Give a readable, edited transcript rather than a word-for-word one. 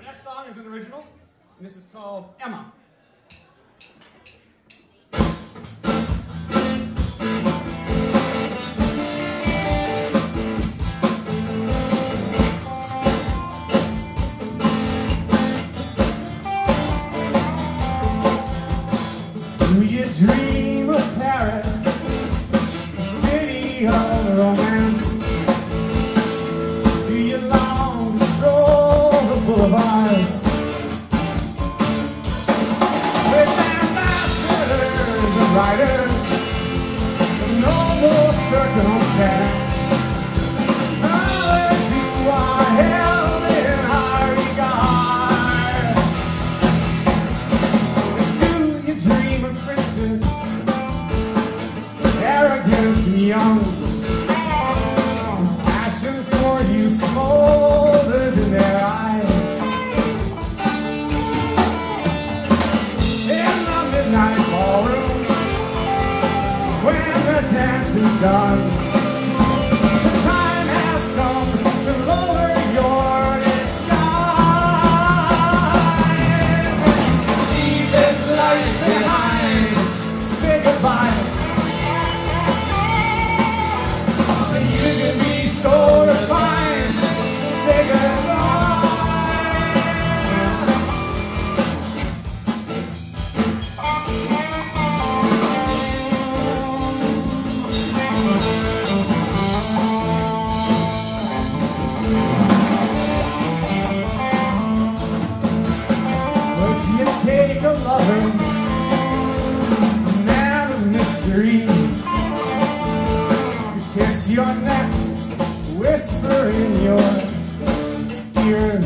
next song is an original, and this is called Emma. Do you dream of Paris, the city of romance? Do you long to stroll the boulevards with ambassadors and writers, the noble circumstance? Knowledge you are held in high regard. Do you dream of princes, arrogant and young? Passion for you smolders in their eyes. In the midnight ballroom, when the dance is done, the time has come to lower your disguise. Leave this life behind, say goodbye. You can be so refined, say goodbye. Would you take a lover, a man of mystery, to kiss your neck, whisper in your ear,